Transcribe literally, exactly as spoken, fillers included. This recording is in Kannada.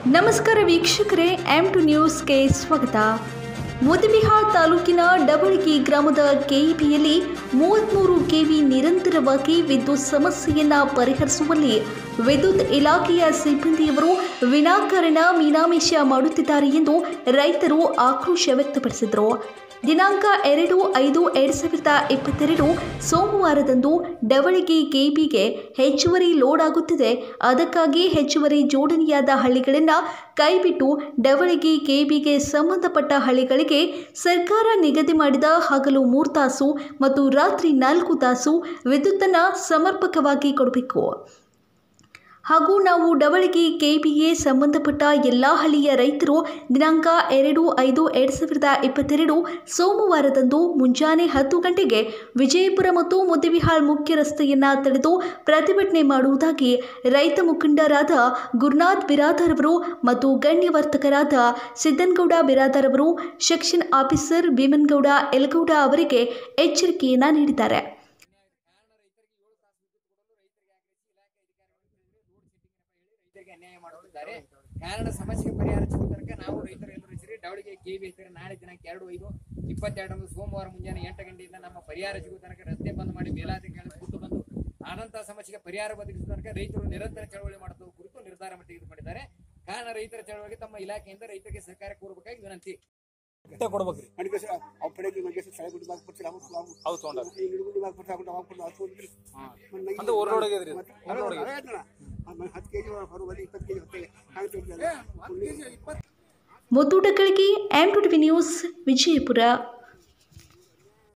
ನಮಸ್ಕಾರ ವೀಕ್ಷಕರೇ, ಎಂ ಟು ನ್ಯೂಸ್ಗೆ ಸ್ವಾಗತ. ಮುದ್ದೇಬಿಹಾಳ್ ತಾಲೂಕಿನ ಡಬಳಗಿ ಗ್ರಾಮದ ಕೆಇಬಿಯಲ್ಲಿ ಮೂವತ್ತ್ಮೂರು ಕೆವಿ ನಿರಂತರವಾಗಿ ವಿದ್ಯುತ್ ಸಮಸ್ಯೆಯನ್ನು ಪರಿಹರಿಸುವಲ್ಲಿ ವಿದ್ಯುತ್ ಇಲಾಖೆಯ ಸಿಬ್ಬಂದಿಯವರು ವಿನಾಕಾರಣ ಮೀನಾಮೇಷ ಮಾಡುತ್ತಿದ್ದಾರೆ ಎಂದು ರೈತರು ಆಕ್ರೋಶ ವ್ಯಕ್ತಪಡಿಸಿದರು. ದಿನಾಂಕ ಎರಡು ಐದು ಎರಡು ಸಾವಿರದ ಇಪ್ಪತ್ತೆರಡು ಸೋಮವಾರದಂದು ಡಬಳಗಿ ಕೆಇಬಿಗೆ ಹೆಚ್ಚುವರಿ ಲೋಡ್ ಆಗುತ್ತಿದೆ. ಅದಕ್ಕಾಗಿ ಹೆಚ್ಚುವರಿ ಜೋಡಣೆಯಾದ ಹಳ್ಳಿಗಳನ್ನು ಕೈಬಿಟ್ಟು ಡಬಳಗಿ ಕೆಇಬಿಗೆ ಸಂಬಂಧಪಟ್ಟ ಹಳ್ಳಿಗಳಿಗೆ ಸರ್ಕಾರ ನಿಗದಿ ಮಾಡಿದ ಹಗಲು ಮೂರು ತಾಸು ಮತ್ತು ರಾತ್ರಿ ನಾಲ್ಕು ತಾಸು ವಿದ್ಯುತ್ತನ್ನು ಸಮರ್ಪಕವಾಗಿ ಕೊಡಬೇಕು ಹಾಗೂ ನಾವು ಡಬಳಗಿ ಕೆಇಬಿಗೆ ಸಂಬಂಧಪಟ್ಟ ಎಲ್ಲ ಹಳ್ಳಿಯ ರೈತರು ದಿನಾಂಕ ಎರಡು ಐದು ಎರಡು ಸಾವಿರದ ಇಪ್ಪತ್ತೆರಡು ಸೋಮವಾರದಂದು ಮುಂಜಾನೆ ಹತ್ತು ಗಂಟೆಗೆ ವಿಜಯಪುರ ಮತ್ತು ಮುದ್ದೇಬಿಹಾಳ್ ಮುಖ್ಯ ರಸ್ತೆಯನ್ನು ತಡೆದು ಪ್ರತಿಭಟನೆ ಮಾಡುವುದಾಗಿ ರೈತ ಮುಖಂಡರಾದ ಗುರುನಾಥ್ ಬಿರಾದಾರ್ ಅವರು ಮತ್ತು ಗಣ್ಯ ವರ್ತಕರಾದ ಸಿದ್ದನಗೌಡ ಬಿರಾದಾರ್ ಅವರು ಸೆಕ್ಷನ್ ಆಫೀಸರ್ ಭೀಮನಗೌಡ ಯಲಗೌಡ ಅವರಿಗೆ ಎಚ್ಚರಿಕೆಯನ್ನು ನೀಡಿದ್ದಾರೆ. ಅನ್ಯಾಯ ಮಾಡುತ್ತಿದ್ದಾರೆ. ಕಾರಣ ಸಮಸ್ಯೆಗೆ ಪರಿಹಾರ ಸಿಗುವ ತನಕ ನಾವು ರೈತರು ಎಲ್ಲರೂ ಸೇರಿ ಡಬಳಗಿ ಕೆಇಬಿ ಹೆಸರು ನಾಳೆ ದಿನಾಂಕ ಎರಡು ಐದು ಇಪ್ಪತ್ತೆರಡರಂದು ಸೋಮವಾರ ಮುಂಜಾನೆ ಎಂಟು ಗಂಟೆಯಿಂದ ನಮ್ಮ ಪರಿಹಾರ ಸಿಗುವ ತನಕ ರಸ್ತೆ ಬಂದ್ ಮಾಡಿ ಮೇಲಾಧಿಕಾರಿಗಳು ಕೂತು ಬಂದು ಆನಂತರ ಸಮಸ್ಯೆಗೆ ಪರಿಹಾರ ಒದಗಿಸುವ ತನಕ ರೈತರು ನಿರಂತರ ಚಳವಳಿ ಮಾಡುವ ಕುರಿತು ನಿರ್ಧಾರ ತೆಗೆದುಕೊಂಡಿದ್ದಾರೆ. ಕಾರಣ ರೈತರ ಚಳವಳಿಗೆ ತಮ್ಮ ಇಲಾಖೆಯಿಂದ ರೈತರಿಗೆ ಸಹಕಾರ ಕೋರಬೇಕಾಗಿ ವಿನಂತಿ. ಮುದ್ದು ಡಕ್ಕಳಗಿ, ಎಂ ಟು ನ್ಯೂಸ್, ವಿಜಯಪುರ.